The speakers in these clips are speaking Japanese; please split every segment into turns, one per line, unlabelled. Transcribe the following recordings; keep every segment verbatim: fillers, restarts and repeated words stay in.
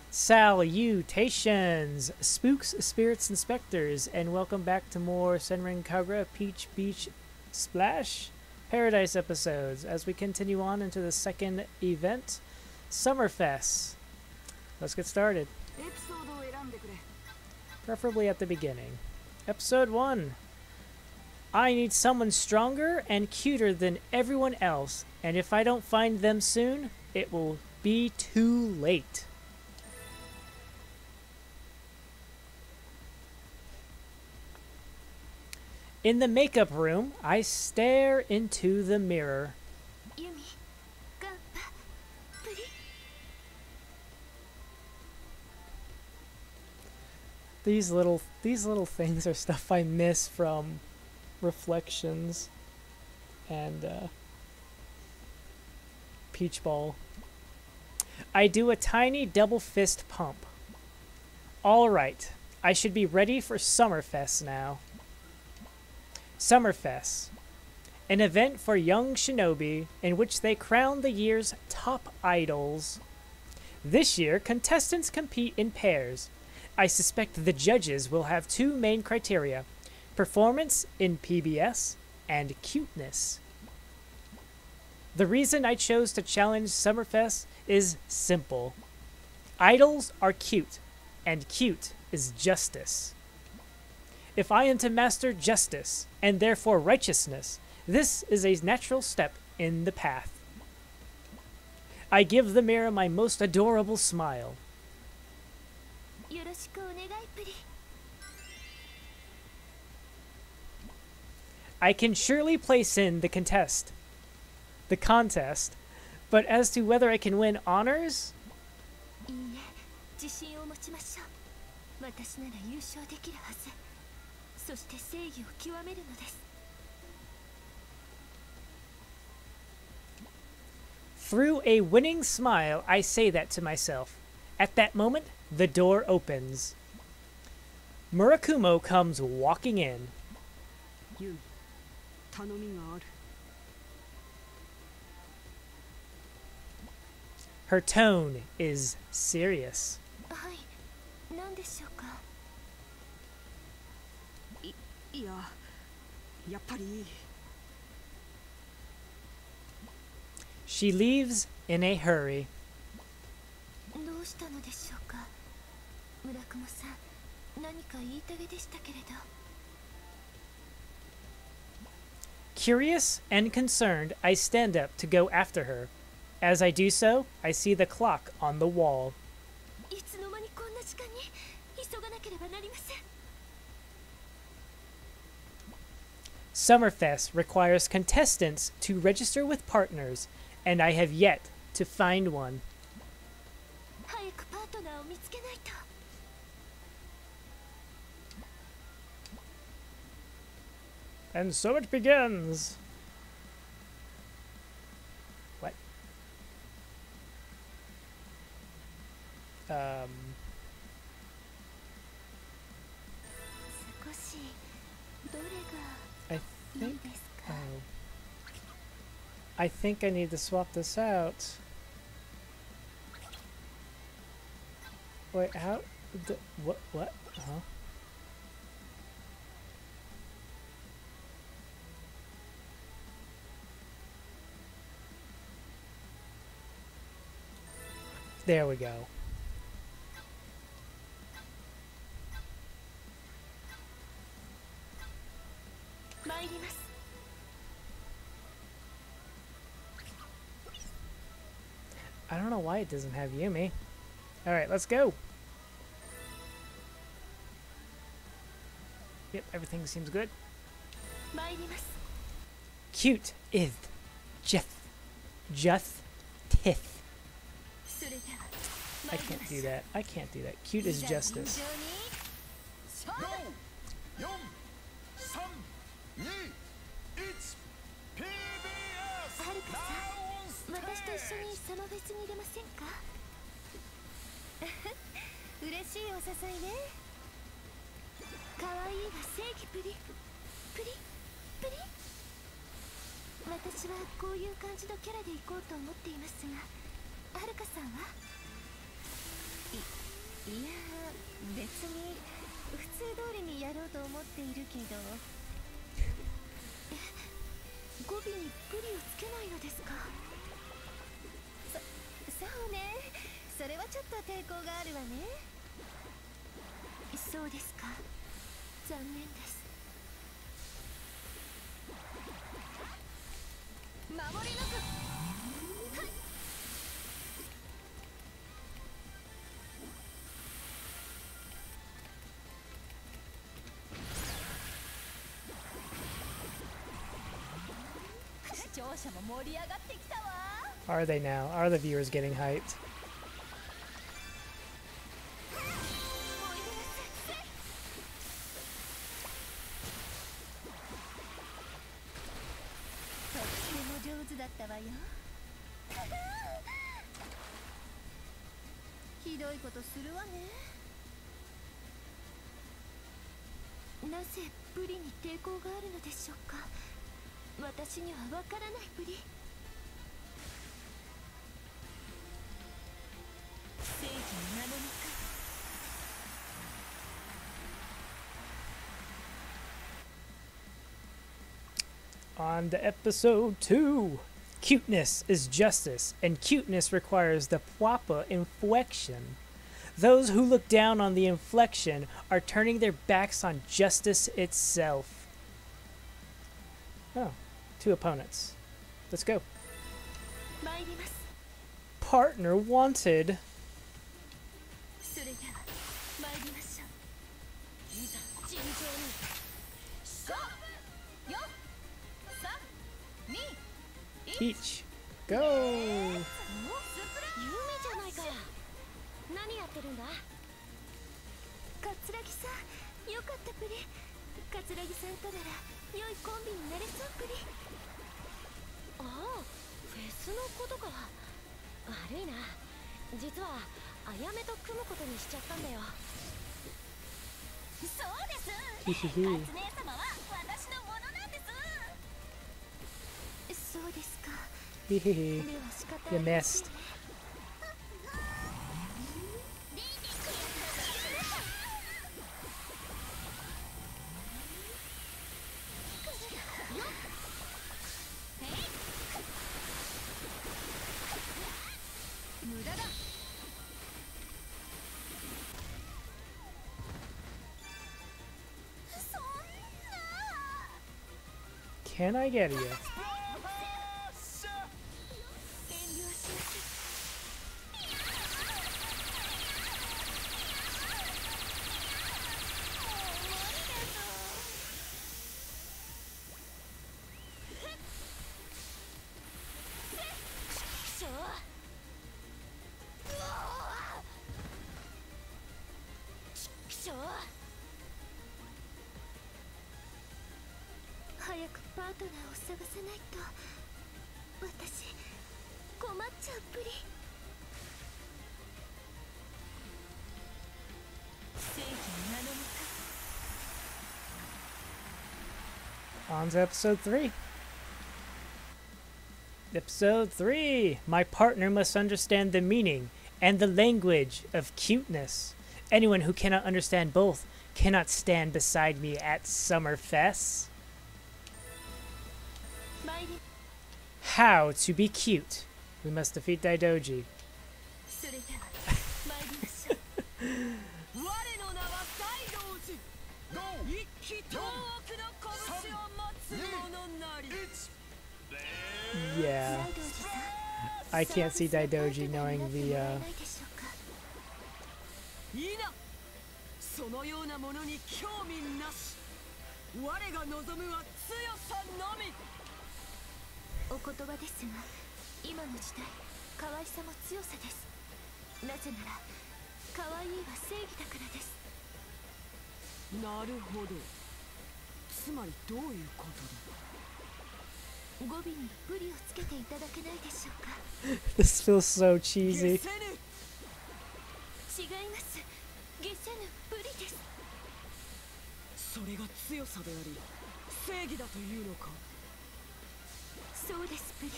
Salutations, spooks, spirits, and specters, and welcome back to more Senran Kagura Peach Beach Splash Paradise episodes as we continue on into the second event, Summerfest. Let's get started. Preferably at the beginning. Episode one. I need someone stronger and cuter than everyone else, and if I don't find them soon, it will be too late. In the makeup room, I stare into the mirror. Yumi, these little these little things are stuff I miss from Reflections and uh, Peach Ball. I do a tiny double fist pump. All right, I should be ready for Summerfest now. Summerfest, an event for young shinobi in which they crown the year's top idols. This year, contestants compete in pairs. I suspect the judges will have two main criteria: performance in P B S and cuteness. The reason I chose to challenge Summerfest is simple. Idols are cute, and cute is justice. If I am to master justice, and therefore righteousness, this is a natural step in the path. I give the mirror my most adorable smile. I can surely place in the contest, the contest, but as to whether I can win honors? Through a winning smile, I say that to myself. At that moment, the door opens. Murakumo comes walking in. Her tone is serious. She leaves in a hurry. Curious and concerned, I stand up to go after her. As I do so, I see the clock on the wall. Summerfest requires contestants to register with partners, and I have yet to find one. And so it begins. What? Um... I think, oh. I think I need to swap this out. Wait, how? The, what? What? Huh? There we go. I don't know why it doesn't have Yumi. Alright, let's go. Yep, everything seems good. Cute is just just tith. I can't do that. I can't do that. Cute is justice.
いや別に普通通りにやろうと思っているけど。語尾にプリをつけないのですか？そ、そうね。それはちょっと抵抗があるわね。そうですか。残念です。守り抜く。はい。視聴者も盛り上がってきたわ。
Are they now? Are the viewers getting hyped?
上手だったわよ。ひどいことするわね。なぜプリに抵抗があるのでしょうか。私にはわからないプリ。正義の名のもか。
On to episode two. Cuteness is justice, and cuteness requires the proper inflection. Those who look down on the inflection are turning their backs on justice itself. Oh, two opponents. Let's go. Partner wanted. Peach, go!
ユミじゃないか。何やってるんだ。桂木さん、よかったプリ。桂木さんとなら良いコンビになれそうプリ。ああ、フェスのことか。悪いな。実はあやめと組むことにしちゃったんだよ。そうです。初姉様は私のものなんです。そうですか。
Hehehe. You missed. Can I get you? On to episode three. Episode three. My partner must understand the meaning and the language of cuteness. Anyone who cannot understand both cannot stand beside me at Summerfest. How to be cute. We must defeat Daidoji. Yeah. I can't see Daidoji knowing the, uh...
お言葉ですが、今の時代、可愛さも強さです。なぜなら、可愛いは正義だからです。なるほど。つまりどういうことだ。語尾にプリをつけていただけないでしょうか。
This feels so cheesy. 違い
ます。ゲセヌプリです。それが強さであり、正義だというのか。そうですプリ。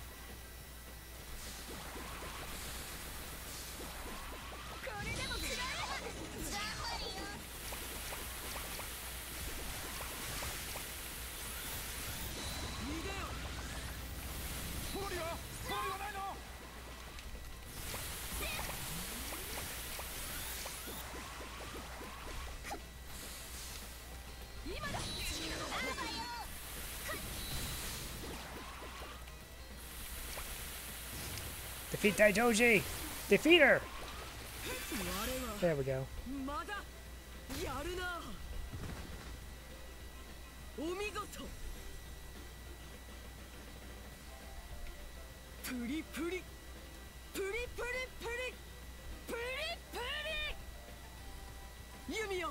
これでもくらえ。
Defeat Daidoji! Defeat her! There we go.
Yumi,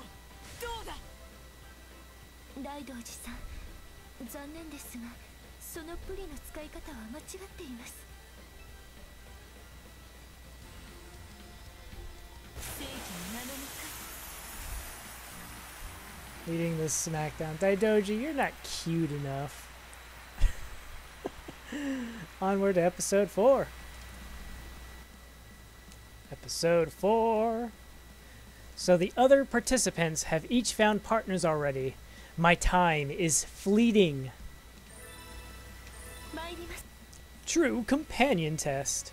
ライドおじさん、残念ですが、そのプリの使い方は間違っています。正義の名のもか。
Leading this smackdown. Daidoji, you're not cute enough. Onward to episode four. Episode four. So the other participants have each found partners already. My time is fleeting. True companion test.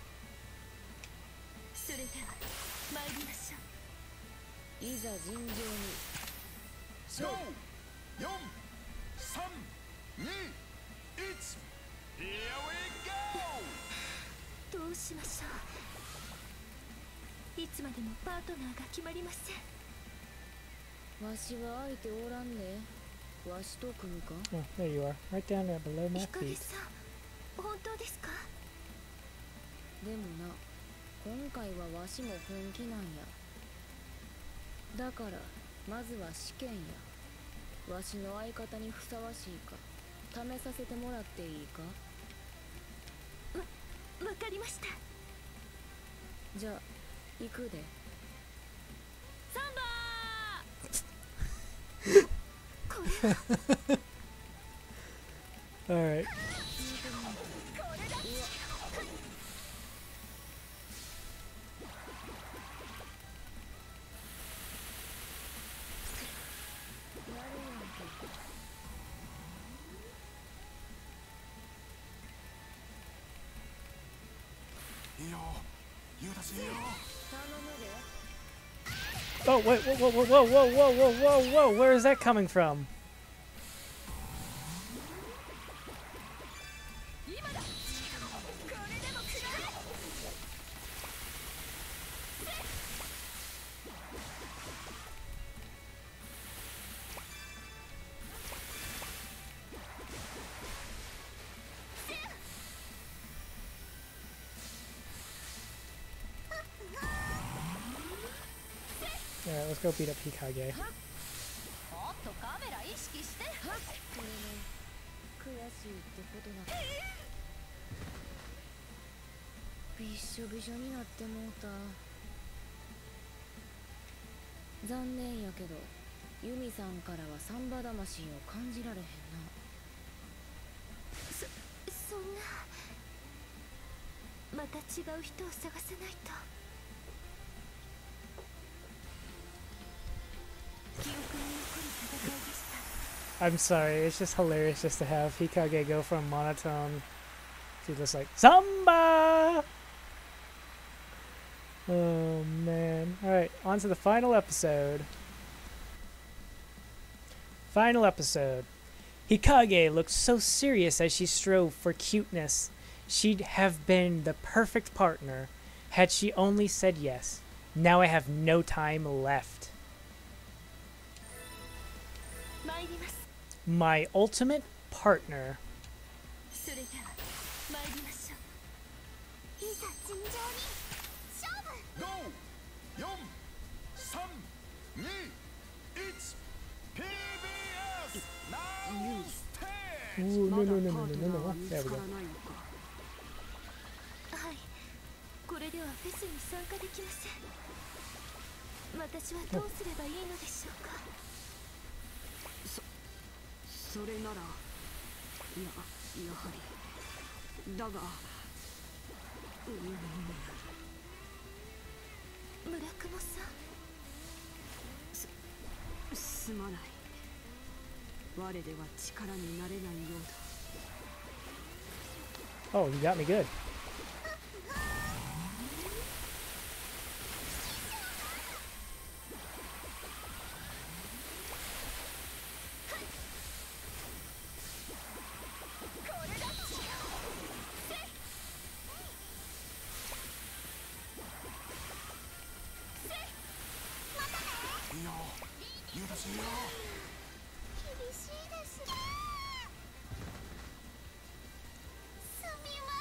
Here we go!
どうしましょう。いつまでもパートナーが決まりません。
わしは相手おらんね。わしと組むか？
Oh, there you are. Right down there below my feet.
さん、本当ですか？
でもな、今回はわしも本気なんや。だからまずは試験や。わしの相方にふさわしいか試させてもらっていいか？
わ、わかりました。
じゃあ行くで。サンバー
Alright. Oh, wait, whoa, whoa, whoa, whoa, whoa, whoa, whoa, whoa, whoa, where is that coming from? Alright, let's go beat up Hikage.
悔しいってことだ。びっしょびしょになってもうた。残念やけど、ユミさんからはサンバ魂を感じられへんな。
そ、そんな。また違う人を探さないと。記憶に残る戦いでした。
I'm sorry, it's just hilarious just to have Hikage go from monotone to just like Samba! Oh man. Alright, on to the final episode. Final episode. Hikage looked so serious as she strove for cuteness. She'd have been the perfect partner had she only said yes. Now I have no time left. My ultimate partner. Ooh, no, no, no, no, no, no, no. There we go.
はい、これではフェスに参加できません。私はどうすればいいのでしょうか。
それなら、いや、やはり。だが、うん、
村雲さん。
す、すまない。我では力になれないようだ。
Oh, you got me good.
しいですね。すみま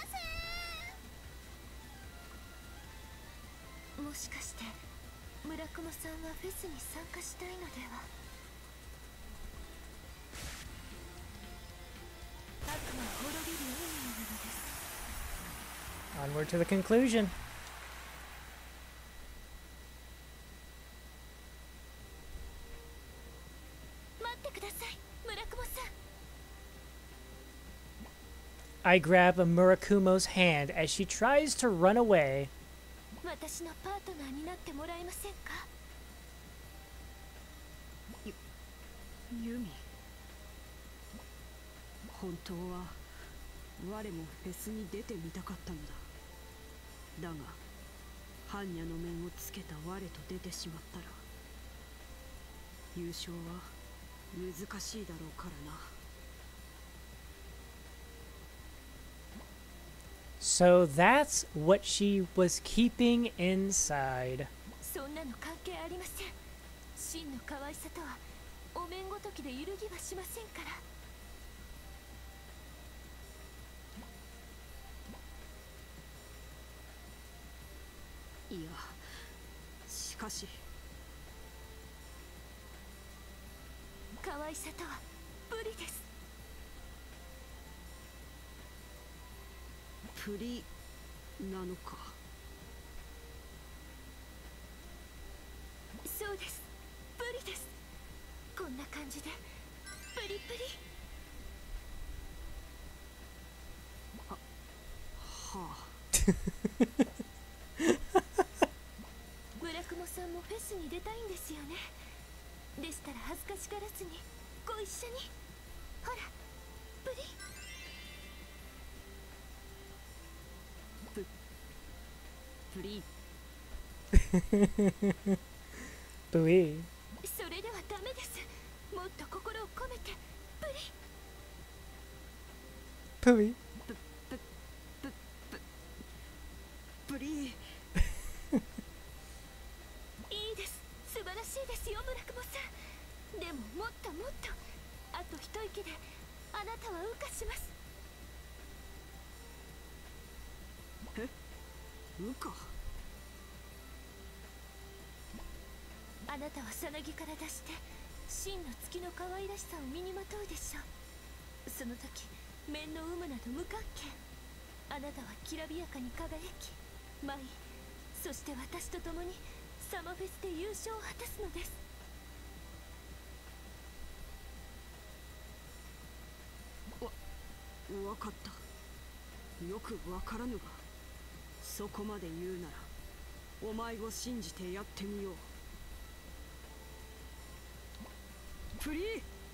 せん。もしかして村雲さんはフェスに参加したいのでは。悪魔滅びる運命なのです。
Onward to the conclusion.
待ってください、村雲さん。
I grab Murakumo's hand as she tries to run away.
私のパートナーになってもらえませんか。
ユミ、本当は我もフェスに出てみたかったのだ。だが般若の面をつけた我と出てしまったら優勝は難しいだろうからな。
So that's what she was keeping inside.
そんなの関係ありません。真の可愛さとはお面ごときで揺るぎはしませんから。
いや、しかし
可愛さとは無理です。
プリなのか。
そうです、無理です。こんな感じでプリプリ。
はあ
村雲さんもフェスに出たいんですよね。でしたら恥ずかしがらずにご一緒に。ほらプリ。
ププリ
Booey.
それではダメです。もっと心を込めてプリ。
Booey.
プププププリ。
いいです、素晴らしいですよ村雲さん。でももっともっと、あと一息であなたは羽化します。
え、羽化。
あなたはさなぎから出して真の月の可愛らしさを身にまとうでしょう。その時面の有無など無関係。あなたはきらびやかに輝き舞い、そして私と共にサマフェスで優勝を果たすのです。
わ、わかった。よくわからぬが、そこまで言うならお前を信じてやってみよう。プリー。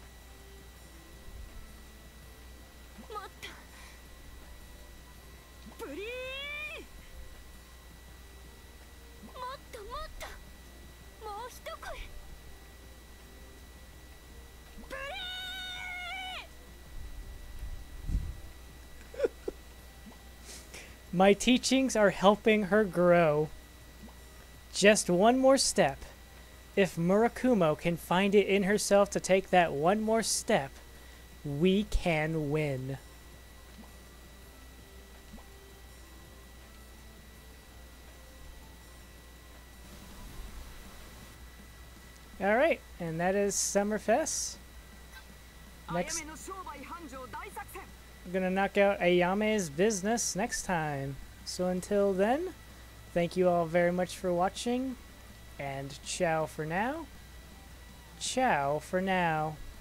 もっと
プリー。
もっともっと、もう一声。プリー。
My teachings are helping her grow. Just one more step. If Murakumo can find it in herself to take that one more step, we can win. Alright, and that is Summerfest. Next, we're gonna knock out Ayame's business next time. So until then, thank you all very much for watching, and ciao for now. Ciao for now.